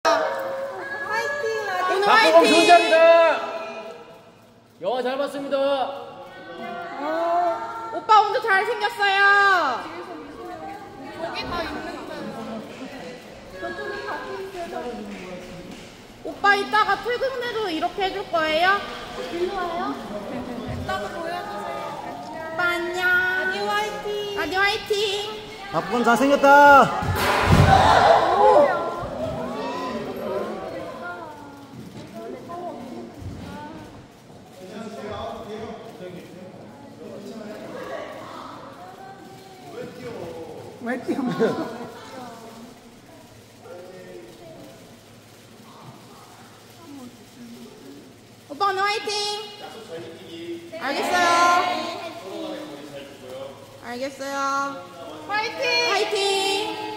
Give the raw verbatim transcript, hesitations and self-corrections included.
화이팅! 오늘 박보검 화이팅! 존재합니다. 영화 잘 봤습니다. 어, 오빠 오늘 잘생겼어요. 저기 다 있는데. 저쪽에 같이 오빠 이따가 퇴근해도 이렇게 해줄 거예요? 일로 와요? 이따가 보여주세요. 오빠 안녕. 아니 화이팅. 아니 화이팅. 박보검 잘생겼다. 왜 뛰어? 오빠 오늘 화이팅! 알겠어요. 알겠어요. 화이팅! 화이팅!